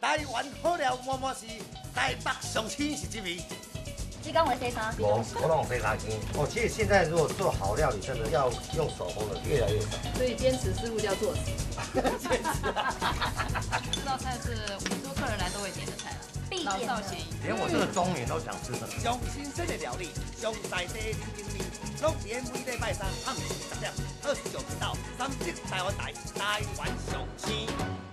台湾好料满满是台北上青是这味。 你讲我洗衫？ 我拢洗衫机。其实现在如果做好料理，真的要用手工的越来越少。 所以坚持师傅叫做死。 这道菜是很多客人来都会点的菜了，老少咸宜。 连我这个中年都想吃的。 上新鲜的料理，上在地人情味，拢伫每礼拜三暗时10点，29频道3色台湾台，台湾上青。